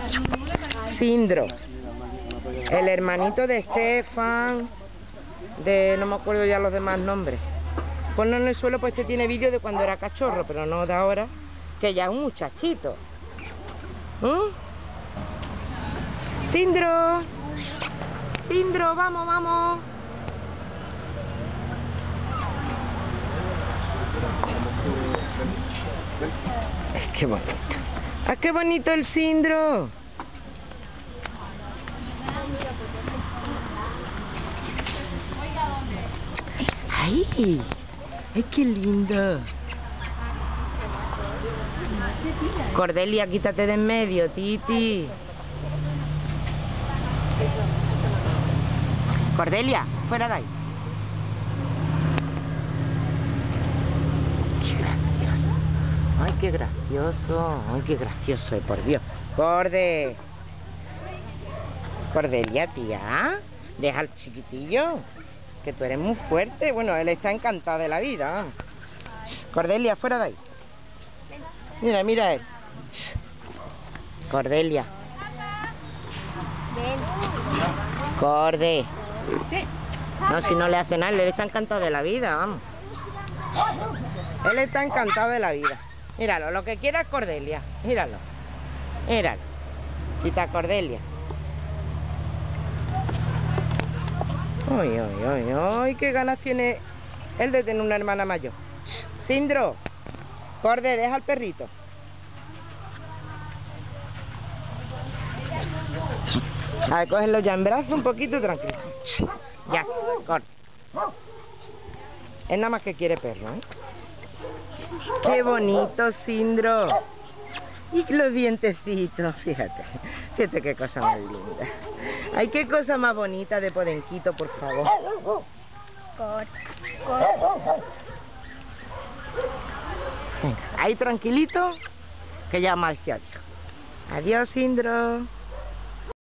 Sindro. El hermanito de Stefan. No me acuerdo ya los demás nombres. Ponlo en el suelo, pues este tiene vídeo de cuando era cachorro, pero no de ahora, que ya es un muchachito. Sindro. Sindro, vamos, vamos. Qué bonito. ¡Ah, qué bonito el Sindro! ¡Ay! ¡Ay, qué lindo! Cordelia, quítate de en medio, Titi. Cordelia, fuera de ahí. ¡Qué gracioso! ¡Ay, qué gracioso! ¡Ay, qué gracioso! ¡Por Dios! ¡Corde! Cordelia, tía, deja al chiquitillo, que tú eres muy fuerte. Bueno, él está encantado de la vida. Cordelia, fuera de ahí. Mira, mira él. Cordelia. Corde. No, si no le hace nada, él está encantado de la vida, vamos. Él está encantado de la vida. Míralo, lo que quiera es Cordelia. Míralo. Míralo. Quita Cordelia. Ay, ay, ay, ay, qué ganas tiene él de tener una hermana mayor. Sindro, Corde, deja al perrito. A ver, cógelo ya en brazos un poquito, tranquilo. Ya, Corde. Es nada más que quiere perro, ¿eh? Qué bonito, Sindro. Y los dientecitos, fíjate. Fíjate qué cosa más linda. Ay, qué cosa más bonita de Podenquito, por favor. Venga, ahí tranquilito, que ya más ya. Adiós, Sindro.